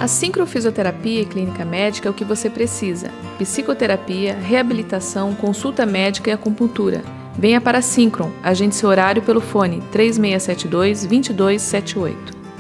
A Sincrofisioterapia e Clínica Médica é o que você precisa. Psicoterapia, reabilitação, consulta médica e acupuntura. Venha para a Syncron. Agende seu horário pelo fone 3672-2278.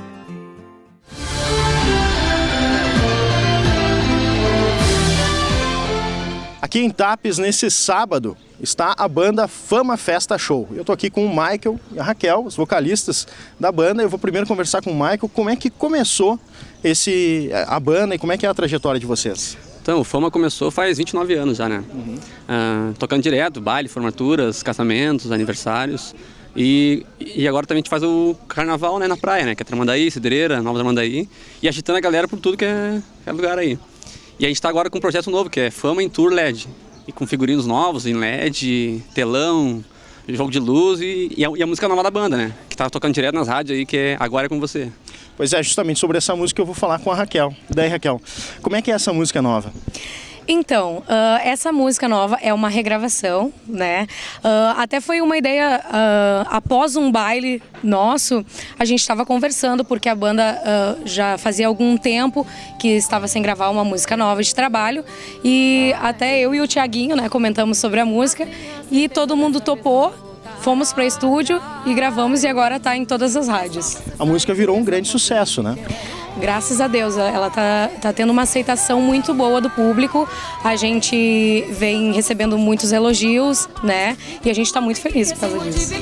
Aqui em Tapes, nesse sábado, está a banda Fama Festa Show. Eu estou aqui com o Michael e a Raquel, os vocalistas da banda. Eu vou primeiro conversar com o Michael, como é que começou a banda e como é que é a trajetória de vocês? Então, o Fama começou faz 29 anos já, né? Tocando direto, baile, formaturas, casamentos, aniversários. E agora também a gente faz o carnaval, né, na praia, né? Que é Tramandaí, Cidreira, Nova Tramandaí. E agitando a galera por tudo que é lugar aí. E a gente está agora com um projeto novo, que é Fama em Tour LED. E com figurinos novos, em LED, telão, jogo de luz e a música nova da banda, né? Que tá tocando direto nas rádios aí, que é Agora é Com Você. Pois é, justamente sobre essa música eu vou falar com a Raquel. Daí, Raquel, como é que é essa música nova? Então, essa música nova é uma regravação, né? Até foi uma ideia, após um baile nosso, a gente estava conversando, porque a banda já fazia algum tempo que estava sem gravar uma música nova de trabalho, e até eu e o Thiaguinho, né, comentamos sobre a música, e todo mundo topou. Fomos para estúdio e gravamos, e agora está em todas as rádios. A música virou um grande sucesso, né? Graças a Deus, ela tá tendo uma aceitação muito boa do público. A gente vem recebendo muitos elogios, né? E a gente está muito feliz por causa disso.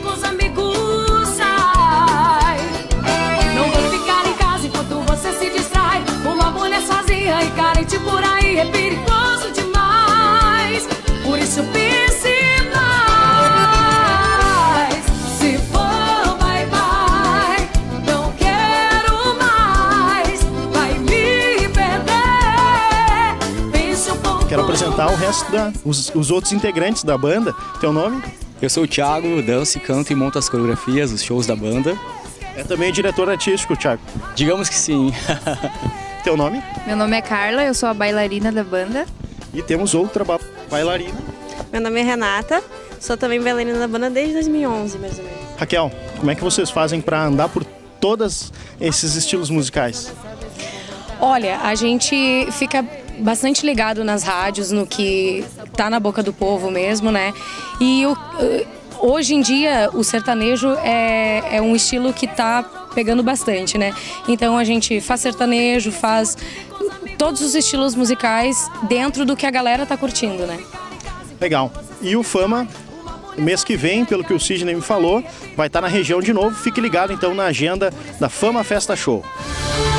Não vou ficar em casa enquanto você se distrai. Uma mulher sozinha e carente por aí é perigoso demais. Por isso pense mais. Se for, vai, vai. Não quero mais. Vai me perder. Pense um pouco. Quero apresentar o resto os outros integrantes da banda. Teu nome? Eu sou o Thiago, danço, canto e monto as coreografias, os shows da banda. É também diretor artístico, Thiago? Digamos que sim. Teu nome? Meu nome é Carla, eu sou a bailarina da banda. E temos outra bailarina. Meu nome é Renata, sou também bailarina da banda desde 2011, mais ou menos. Raquel, como é que vocês fazem para andar por todos esses estilos musicais? Olha, a gente fica bastante ligado nas rádios, no que tá na boca do povo mesmo, né? E hoje em dia o sertanejo é um estilo que tá pegando bastante, né? Então a gente faz sertanejo, faz todos os estilos musicais dentro do que a galera tá curtindo, né? Legal. E o Fama, mês que vem, pelo que o Sidney me falou, vai estar na região de novo. Fique ligado então na agenda da Fama Festa Show.